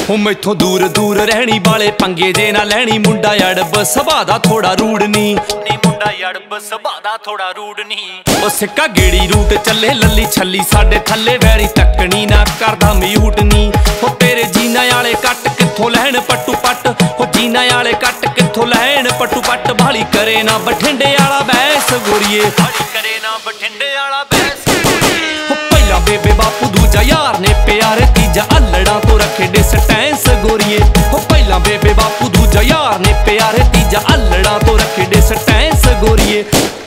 हो मैथों दूर दूर रहनी वाले पंगे जे ना लैनी मुंडा अड़ब सुभाऽ दा थोड़ा रूड नी मुंडा अड़ब सुभाऽ दा थोड़ा रूड नी ओ सिक्का गेड़ी रूट चले लली छली साडे थल्ले वैरी तकनी ना करदा म्यूट नी हो तेरे जीना वाले कट कित्थों लैण पट्टू पट हो जीना वाले कट कित्थों लैण पट्टू पट भाली करे ना बठिंडे वाला बैस गोरीए भाली करे ना बठिंडे वाला बैस हो पहला बेबे बापू दूजा यार ने प्यार तीजा अल्लड़ा तो रखे डिस्टेंस गोरीए हो पहला बेबे बापू दूजा यार ने प्यार तीजा अल्लड़ा तो रखे डिस्टेंस गोरीए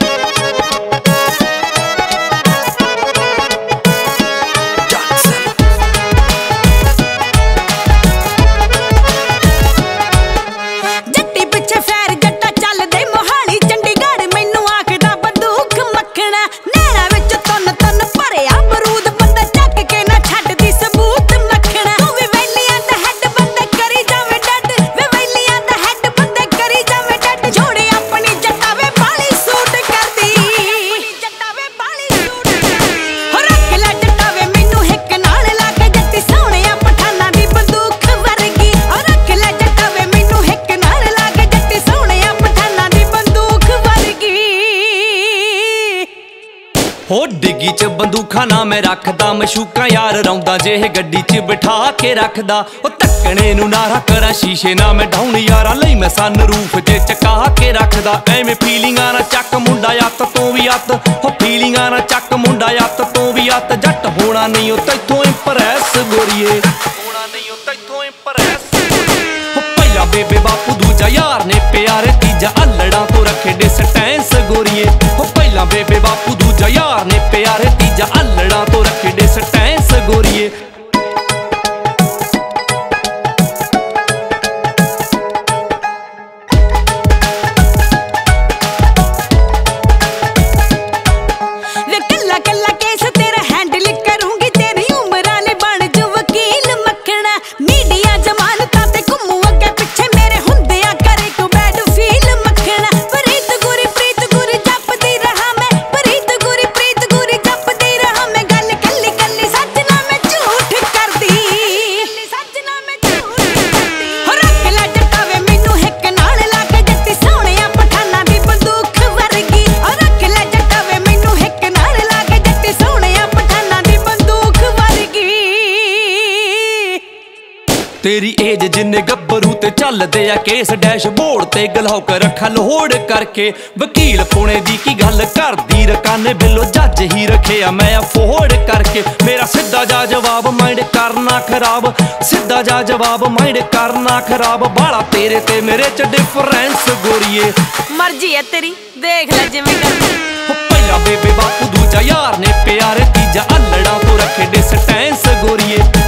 हो डिग्गी च बंदूखा ना मैं रखदा मशूका यार रौंदा जे गड्डी च बिठा के रखदा ओ तक्कने नू नारा करा शीशे ना मैं डाउन यारा लई मैं सन रूफ जे चका के रखदा एवें फीलिंगां ना चक मुंडा अत तो भी अत हो फीलिंगां ना चक मुंडा अत तो भी अत जट होना नहीं ओ तैथों इंप्रेस गोरीए होना नहीं ओ तैथों इंप्रेस हो पहला बेबे बापू दूजा यार ने प्यार तीजा अल्लड़ा तो रखे डिस्टेंस गोरीए हो पहला बेबे बापू दूजा यार ने प्यार तीजा अल्लड़ा तो रखे डिस्टेंस गोरीए तेरी एज जिन्ने गब्बरू ते चलदे आ केस डैशबोर्ड ते गलौक रखा लोड करके वकील पुणे दी की गल करदी रकाने बिलो जज ही रखे आ मैं अफोर्ड करके मेरा सीधा जा जवाब माइंड करना खराब सीधा जा जवाब माइंड करना खराब बाला तेरे ते मेरे च डिफरेंस गोरीए मर्जी है तेरी देख ले जिवें करनी हो पहला बेबे बापू दूजा यार ने प्यार तीजा अल्लड़ा तो रखे डिस्टेंस गोरीए